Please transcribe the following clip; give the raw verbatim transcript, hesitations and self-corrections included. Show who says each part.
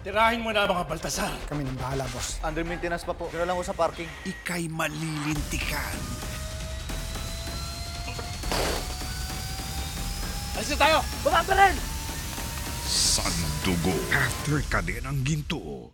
Speaker 1: Tirahin mo na mga Baltasar.
Speaker 2: Kami nang bahala, boss.
Speaker 3: Under maintenance pa po. Dito lang ko sa parking.
Speaker 4: Ika'y malilintikan.
Speaker 1: Alis na tayo! Baba pa rin!
Speaker 4: Sandugo. After ka din ang ginto.